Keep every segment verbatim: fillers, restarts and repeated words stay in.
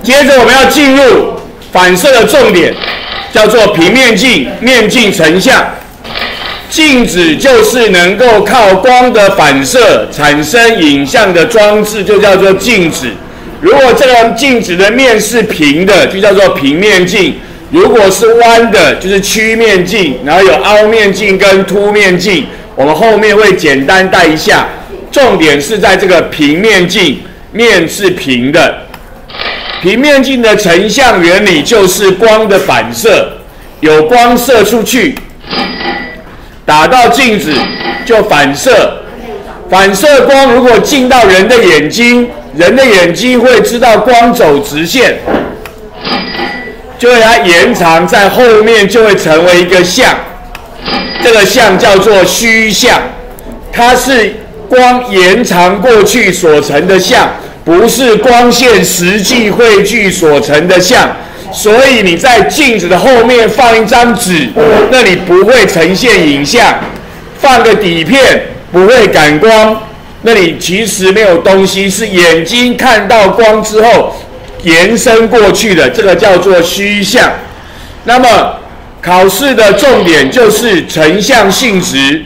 接着我们要进入反射的重点，叫做平面镜、面镜成像。镜子就是能够靠光的反射产生影像的装置，就叫做镜子。如果这个镜子的面是平的，就叫做平面镜；如果是弯的，就是曲面镜。然后有凹面镜跟凸面镜，我们后面会简单带一下。重点是在这个平面镜，面是平的。平面镜的成像原理就是光的反射，有光射出去，打到镜子就反射。反射光如果进到人的眼睛，人的眼睛会知道光走直线，就会它延长在后面，就会成为一个像。这个像叫做虚像，它是光延长过去所成的像，不是光线实际汇聚所成的像。所以你在镜子的后面放一张纸，那里不会呈现影像；放个底片不会感光，那里其实没有东西，是眼睛看到光之后延伸过去的，这个叫做虚像。那么考试的重点就是成像性质。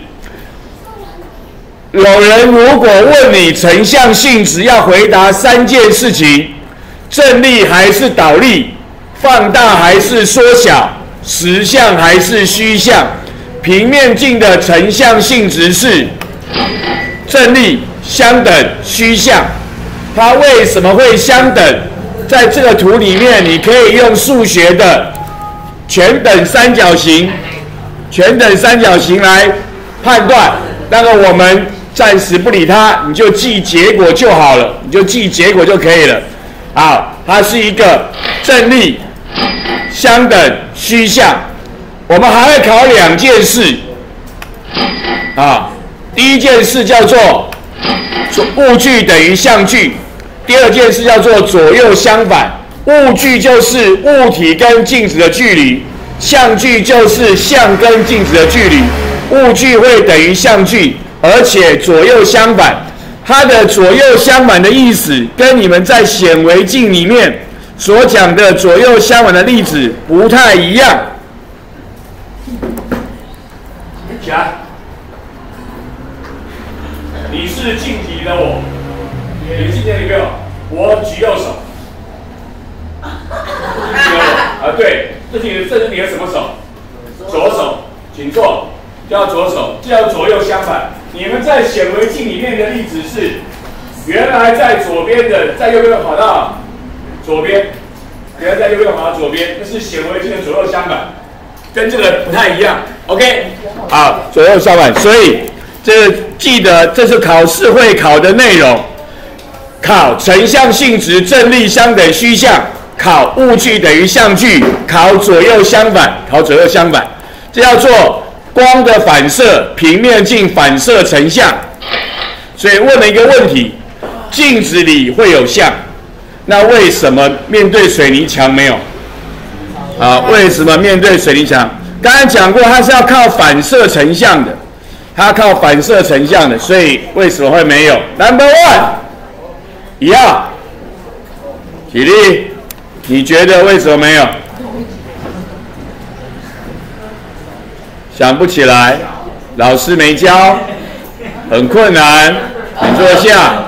有人如果问你成像性质，要回答三件事情：正力还是倒力，放大还是缩小，实像还是虚像。平面镜的成像性质是正力相等虚像。它为什么会相等？在这个图里面，你可以用数学的全等三角形、全等三角形来判断。那个我们暂时不理它，你就记结果就好了，你就记结果就可以了。好，它是一个正力相等虚像。我们还会考两件事啊，第一件事叫做物距等于相距，第二件事叫做左右相反。物距就是物体跟镜子的距离，相距就是像跟镜子的距离。物距会等于相距，而且左右相反。它的左右相反的意思跟你们在显微镜里面所讲的左右相反的例子不太一样。起来，你是镜体的我，你是镜体的女友，我举右手。啊，对，这是这是你的什么手？左手，请坐，叫左手，这叫左右相反。你们在显微镜里面的例子是，原来在左边的，在右边跑到左边，原来在右边跑到左边，这是显微镜的左右相反，跟这个不太一样。OK， 好，左右相反，所以这个记得这是考试会考的内容，考成像性质正力相等虚像，考物距等于相距，考左右相反，考左右相反，这叫做光的反射，平面镜反射成像。所以问了一个问题：镜子里会有像，那为什么面对水泥墙没有？啊，为什么面对水泥墙？刚才讲过，它是要靠反射成像的，它靠反射成像的，所以为什么会没有 ？Number one， 一样，起立，你觉得为什么没有？想不起来，老师没教，很困难，你坐下。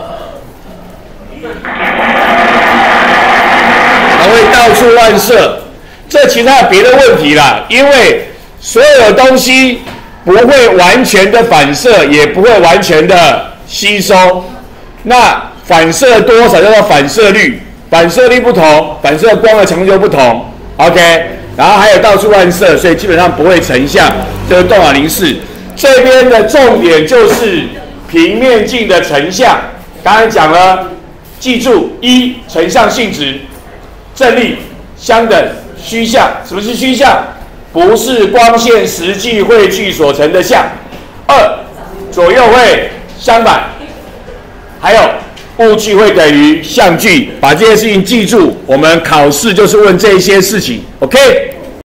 它会到处乱射。这其实还有别的问题啦，因为所有的东西不会完全的反射，也不会完全的吸收。那反射多少叫做反射率，反射率不同，反射光的程度就不同。OK， 然后还有到处乱射，所以基本上不会成像，这是动画零四。这边的重点就是平面镜的成像，刚才讲了，记住一成像性质，正力相等。虚像，什么是虚像？不是光线实际汇聚所成的像。二，左右会相反，还有物距会等于相距。把这些事情记住，我们考试就是问这些事情。OK。